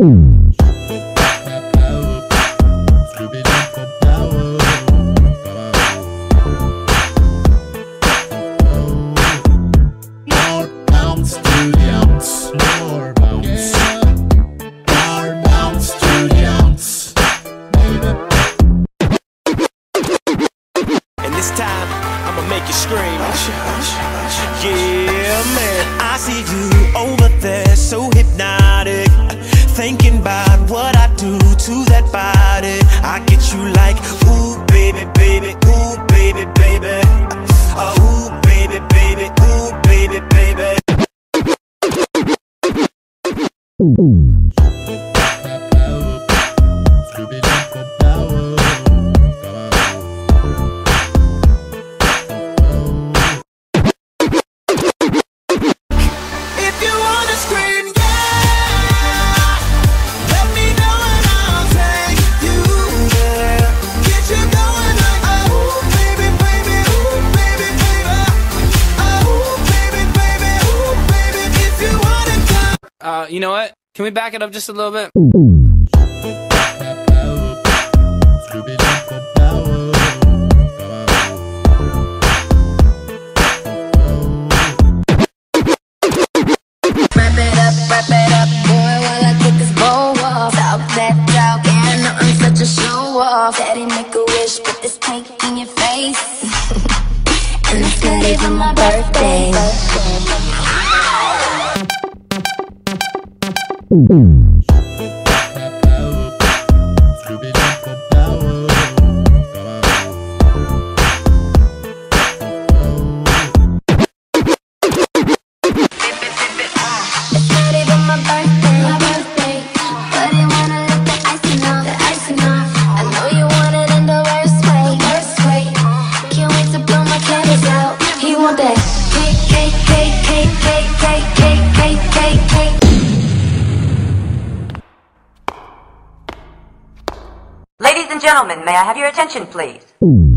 This time, I'ma make you scream. Yeah, man. I see you over there, so hypnotic, thinking about what I do to that body. I get you like, ooh, baby, baby, ooh, baby, baby. Ooh, baby, baby, ooh, baby, baby. You know what? Can we back it up just a little bit? Wrap it up, boy, while I get this bow off. Talk that talk, and nothing such a show off. Daddy, make a wish, put this cake in your face. And it's not even my birthday. Ladies and gentlemen, may I have your attention, please?